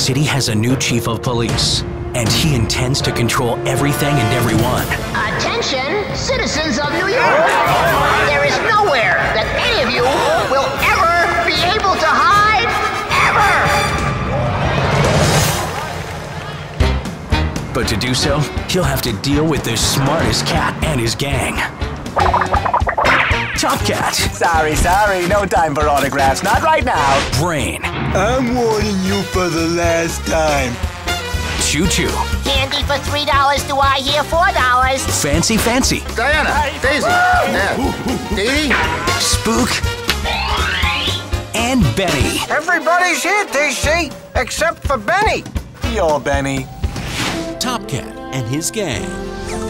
city has a new chief of police, and he intends to control everything and everyone. Attention, citizens of New York! There is nowhere that any of you will ever be able to hide, ever! But to do so, he'll have to deal with the smartest cat and his gang. Top Cat. Sorry, no time for autographs, not right now. Brain. I'm warning you for the last time. Choo Choo. Candy for $3, do I hear $4? Fancy. Diana, Daisy, Dee Dee. Spook. And Benny. Everybody's here, DC, except for Benny. You're Benny. Top Cat and his gang.